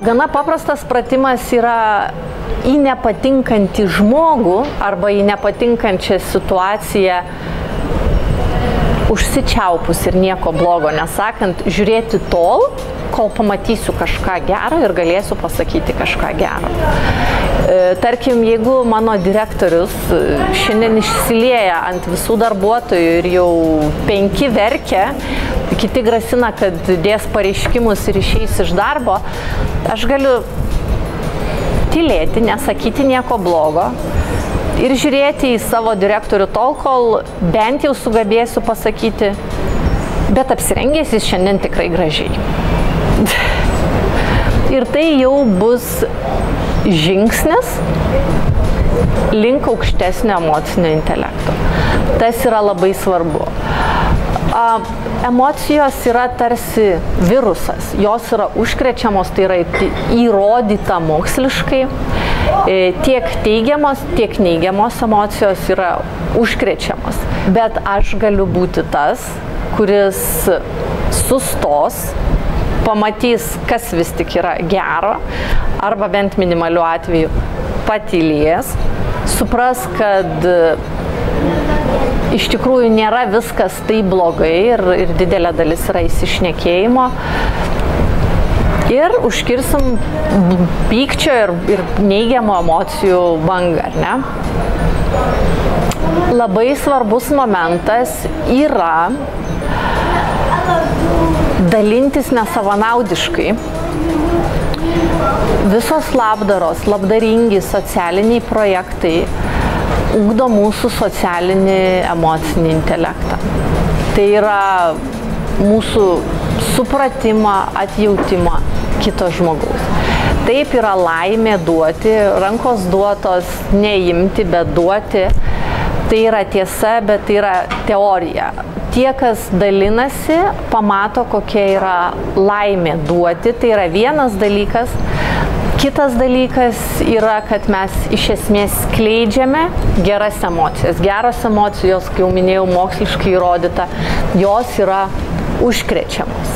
Gana paprastas pratimas yra į nepatinkantį žmogų arba į nepatinkančią situaciją užsičiaupus ir nieko blogo nesakant, žiūrėti tol, kol pamatysiu kažką gero ir galėsiu pasakyti kažką gero. Tarkim, jeigu mano direktorius šiandien išsilieja ant visų darbuotojų ir jau 5 verkia, kiti grasina, kad dės pareiškimus ir išeis iš darbo, aš galiu tylėti, nesakyti nieko blogo ir žiūrėti į savo direktorių tol, kol bent jau sugebėsiu pasakyti, bet apsirengęs jis šiandien tikrai gražiai. Ir tai jau bus žingsnis link aukštesnio emocinio intelekto. Tas yra labai svarbu. Emocijos yra tarsi virusas, jos yra užkrečiamos, tai yra įrodyta moksliškai. Tiek teigiamos, tiek neigiamos emocijos yra užkrečiamos. Bet aš galiu būti tas, kuris sustos, pamatys, kas vis tik yra gero, arba bent minimaliu atveju patylės, supras, kad iš tikrųjų nėra viskas taip blogai ir didelė dalis yra įsišnekėjimo. Ir užkirsim pykčio ir neigiamų emocijų bangą, ar ne? Labai svarbus momentas yra dalintis nesavanaudiškai. Visos labdaros, labdaringi socialiniai projektai ugdo mūsų socialinį emocinį intelektą. Tai yra mūsų supratimą, atjautimą kito žmogaus. Taip yra laimė duoti, rankos duotos neimti, bet duoti. Tai yra tiesa, bet tai yra teorija. Tie, kas dalinasi, pamato, kokia yra laimė duoti. Tai yra vienas dalykas. Kitas dalykas yra, kad mes iš esmės skleidžiame geras emocijas. Geros emocijos, kai jau minėjau, moksliškai įrodyta, jos yra užkrečiamos.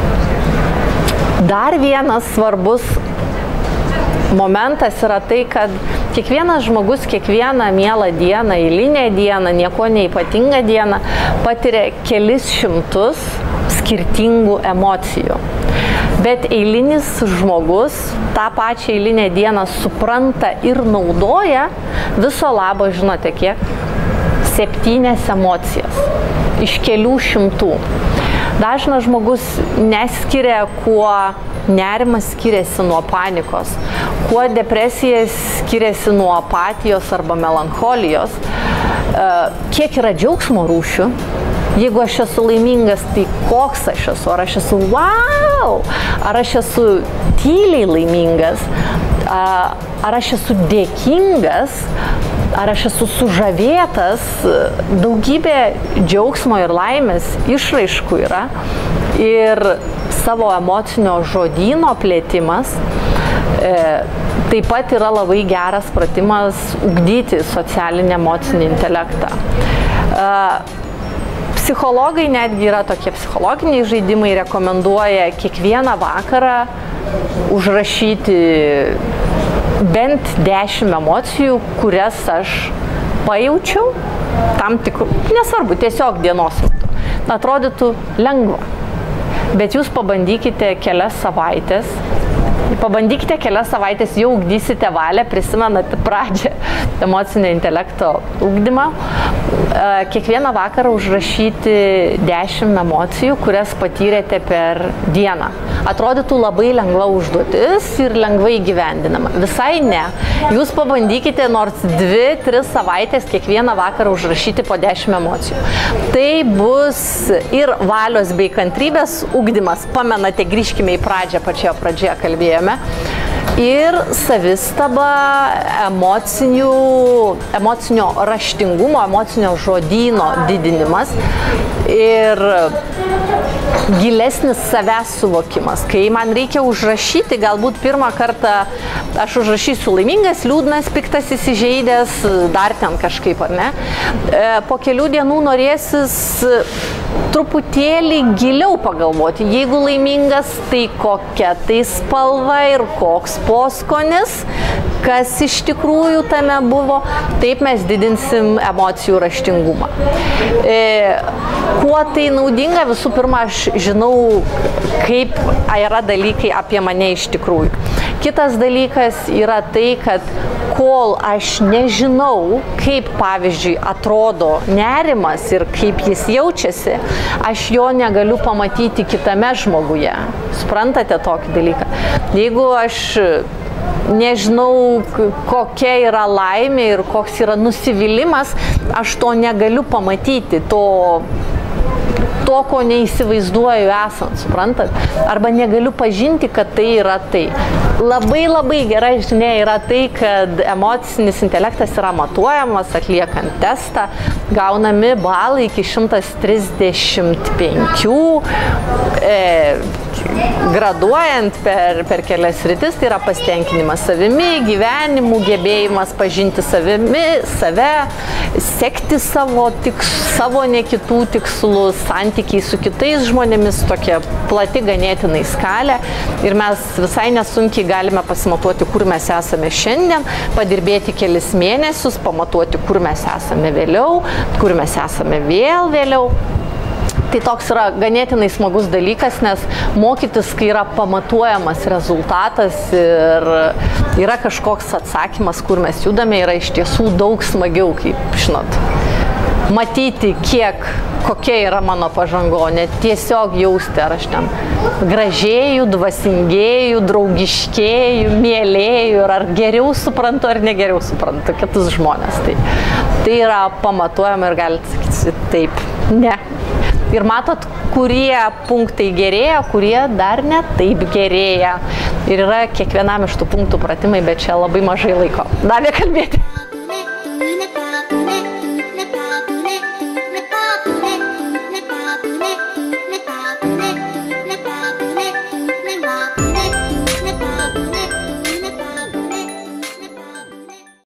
Dar vienas svarbus momentas yra tai, kad kiekvienas žmogus kiekvieną mielą dieną, eilinę dieną, nieko neypatingą dieną patiria kelis šimtus skirtingų emocijų. Bet eilinis žmogus tą pačią eilinę dieną supranta ir naudoja viso labo, žinote kiek? 7 emocijas iš kelių šimtų. Dažnas žmogus neskiria, kuo nerimas skiriasi nuo panikos, kuo depresija skiriasi nuo apatijos arba melancholijos, kiek yra džiaugsmo rūšių. Jeigu aš esu laimingas, tai koks aš esu? Ar aš esu wow? Ar aš esu tyliai laimingas? Ar aš esu dėkingas? Ar aš esu sužavėtas? Daugybė džiaugsmo ir laimės išraiškų yra. Ir savo emocinio žodyno plėtimas taip pat yra labai geras pratimas ugdyti socialinį emocinį intelektą. Psichologai netgi yra tokie psichologiniai žaidimai, rekomenduoja kiekvieną vakarą užrašyti bent 10 emocijų, kurias aš pajaučiau, tam tikrų, nesvarbu, tiesiog dienos metu. Atrodytų lengva, bet jūs pabandykite kelias savaitės, jau ugdysite valią, prisimenate pradžią emocinio intelekto ugdymą, kiekvieną vakarą užrašyti 10 emocijų, kurias patyrėte per dieną. Atrodytų labai lengva užduotis ir lengvai įgyvendinama. Visai ne. Jūs pabandykite nors 2-3 savaitės kiekvieną vakarą užrašyti po 10 emocijų. Tai bus ir valios bei kantrybės ugdymas. Pamenate, grįžkime į pradžią, pačioje pradžioje kalbėjome. Ir savistaba, emocinių emocinio raštingumo, emocinio žodyno didinimas ir gilesnis savęs suvokimas. Kai man reikia užrašyti, galbūt pirmą kartą aš užrašysiu laimingas, liūdnas, piktas, įsižeidęs, dar ten kažkaip, ar ne? Po kelių dienų norėsis truputėlį giliau pagalvoti. Jeigu laimingas, tai kokia tai spalva ir koks poskonis, kas iš tikrųjų tame buvo, taip mes didinsim emocijų raštingumą. Kuo tai naudinga? Visų pirma, aš žinau, kaip yra dalykai apie mane iš tikrųjų. Kitas dalykas yra tai, kad kol aš nežinau, kaip, pavyzdžiui, atrodo nerimas ir kaip jis jaučiasi, aš jo negaliu pamatyti kitame žmoguje. Suprantate tokį dalyką? Jeigu aš nežinau, kokia yra laimė ir koks yra nusivylimas, aš to negaliu pamatyti, to, ko neįsivaizduoju esant, suprantat? Arba negaliu pažinti, kad tai yra tai. Labai gera žinia yra tai, kad emocinis intelektas yra matuojamas, atliekant testą, gaunami balai iki 135, graduojant per kelias sritis, tai yra pasitenkinimas savimi, gyvenimu, gebėjimas pažinti save, sekti savo ne kitų tikslus, santykiai su kitais žmonėmis, tokia plati ganėtinai skalė. Ir mes visai nesunkiai galime pasimatuoti, kur mes esame šiandien, padirbėti kelis mėnesius, pamatuoti, kur mes esame vėliau, kur mes esame vėliau. Tai toks yra ganėtinai smagus dalykas, nes mokytis, kai yra pamatuojamas rezultatas ir yra kažkoks atsakymas, kur mes judame, yra iš tiesų daug smagiau, kaip žinot. Matyti, kokia yra mano pažanga, ne tiesiog jausti, ar aš ten gražėju, dvasingėju, draugiškėju, mielėju, ar geriau suprantu, ar negeriau suprantu kitus žmonės. Tai yra pamatuojama ir galite sakyti taip, ne. Ir matot, kurie punktai gerėja, kurie dar ne taip gerėja. Ir yra kiekvienam iš tų punktų pratimai, bet čia labai mažai laiko. Davė kalbėti.